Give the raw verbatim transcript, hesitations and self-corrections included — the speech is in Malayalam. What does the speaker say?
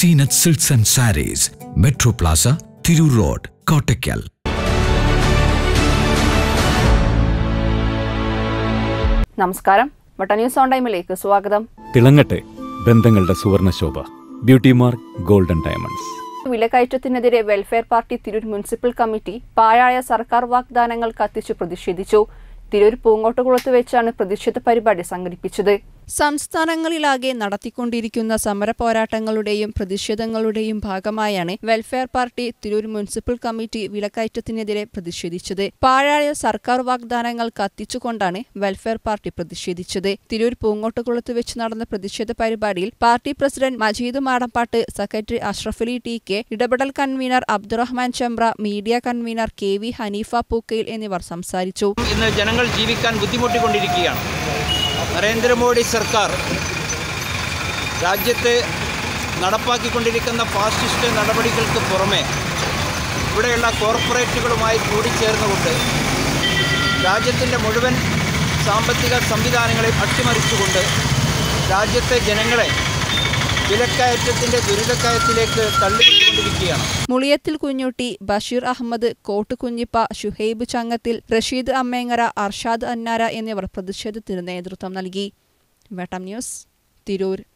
Seenat Silks and Sarees, Metro Plaza, Thiru Road, Kottakkal. നമസ്കാരം. വട്ട ന്യൂസ് ഓൺ ടൈമിലേക്ക് സ്വാഗതം. തിളങ്ങട്ടെ ബന്ധങ്ങളുടെ സുവർണശോഭ. Beauty mark golden diamonds. വിലക്കയറ്റത്തിനെതിരെ welfare party Tirur municipal committee പാഴായ സർക്കാർ വാഗ്ദാനങ്ങൾ കത്തിച്ചു പ്രതിഷേധിച്ചു. തിരൂർ പൂങ്കോട്ടുകുളത്ത് വെച്ചാണ് പ്രതിഷേധ പരിപാടി സംഘടിപ്പിച്ചത്. സംസ്ഥാനങ്ങളിലാകെ നടത്തിക്കൊണ്ടിരിക്കുന്ന സമരപോരാട്ടങ്ങളുടെയും പ്രതിഷേധങ്ങളുടെയും ഭാഗമായാണ് welfare party Tirur municipal committee വിലക്കയറ്റത്തിനെതിരെ പ്രതിഷേധിച്ചത്. പാഴായ സർക്കാർ വാഗ്ദാനങ്ങൾ കത്തിച്ചുകൊണ്ടാണ് വെൽഫെയർ പാർട്ടി പ്രതിഷേധിച്ചത്. തിരൂർ പൂങ്കോട്ടുകുളത്ത് വെച്ച് നടന്ന പ്രതിഷേധ പരിപാടിയിൽ party president Majeed Madampattu, secretary Ashrafali T K, ഇടപെടൽ convener Abdurahman Chembra, media convener K V Haneefa Pookkayil എന്നിവർ സംസാരിച്ചു. ഇന്ന് ജനങ്ങൾ ജീവിക്കാൻ ബുദ്ധിമുട്ടിക്കൊണ്ടിരിക്കുകയാണ്. നരേന്ദ്രമോദി സർക്കാർ രാജ്യത്ത് നടപ്പാക്കിക്കൊണ്ടിരിക്കുന്ന ഫാസിസ്റ്റ് നടപടികൾക്ക് പുറമെ ഇവിടെയുള്ള കോർപ്പറേറ്റുകളുമായി കൂടിച്ചേർന്നുകൊണ്ട് രാജ്യത്തിൻ്റെ മുഴുവൻ സാമ്പത്തിക സംവിധാനങ്ങളെ അട്ടിമറിച്ചുകൊണ്ട് രാജ്യത്തെ ജനങ്ങളെ വിലക്കയറ്റത്തിന്റെ ദുരിതക്കയത്തിലേക്ക് തള്ളിവിട്ടുകൊണ്ടിരിക്കുകയാണ്. മുളിയത്തിൽ കുഞ്ഞുട്ടി, ബഷീർ അഹമ്മദ്, കോട്ട് കുഞ്ഞിപ്പ, ഷുഹൈബ് ചങ്ങത്തിൽ, റഷീദ് അമ്മേങ്ങര, അർഷാദ് അന്നാര എന്നിവർ പ്രതിഷേധത്തിന് നേതൃത്വം നൽകി. വെട്ടം ന്യൂസ്, തിരൂർ.